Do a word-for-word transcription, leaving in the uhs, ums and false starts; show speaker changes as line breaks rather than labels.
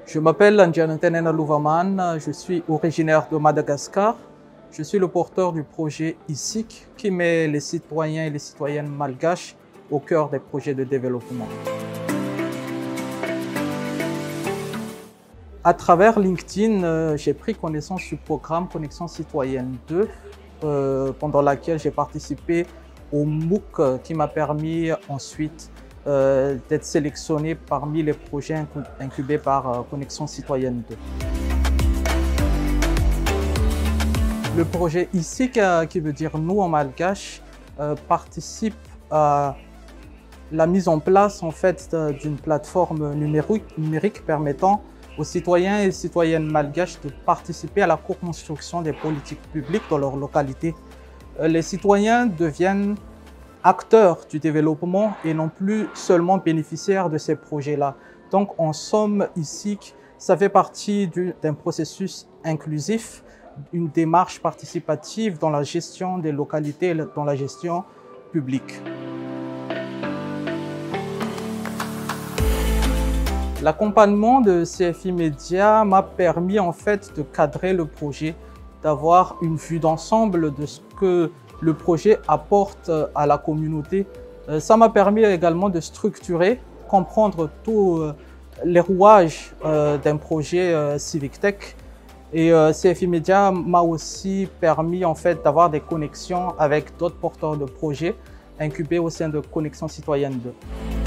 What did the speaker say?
Je m'appelle Njantenena Louvaman, je suis originaire de Madagascar. Je suis le porteur du projet I C I C qui met les citoyens et les citoyennes malgaches au cœur des projets de développement. À travers LinkedIn, euh, j'ai pris connaissance du programme Connexion Citoyenne deux, euh, pendant laquelle j'ai participé au MOOC euh, qui m'a permis ensuite euh, d'être sélectionné parmi les projets incubés par euh, Connexion Citoyenne deux. Le projet I C I C, euh, qui veut dire nous en malgache, euh, participe à la mise en place en fait d'une plateforme numérique, numérique permettant aux citoyens et citoyennes malgaches de participer à la co-construction des politiques publiques dans leur localité. Les citoyens deviennent acteurs du développement et non plus seulement bénéficiaires de ces projets-là. Donc en somme, I C I C, ça fait partie d'un processus inclusif, une démarche participative dans la gestion des localités, dans la gestion publique. L'accompagnement de C F I Média m'a permis en fait de cadrer le projet, d'avoir une vue d'ensemble de ce que le projet apporte à la communauté. Ça m'a permis également de structurer, comprendre tous les rouages d'un projet Civic Tech. Et C F I Média m'a aussi permis en fait d'avoir des connexions avec d'autres porteurs de projets incubés au sein de Connexion Citoyenne deux.